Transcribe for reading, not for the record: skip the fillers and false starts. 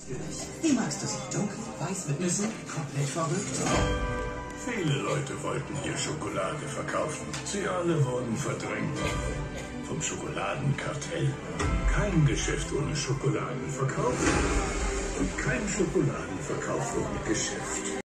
Wie magst du sie? Dunkel, weiß mit Nüssen, komplett verrückt? Viele Leute wollten hier Schokolade verkaufen. Sie alle wurden verdrängt. Vom Schokoladenkartell. Kein Geschäft ohne Schokoladenverkauf. Und kein Schokoladenverkauf ohne Geschäft.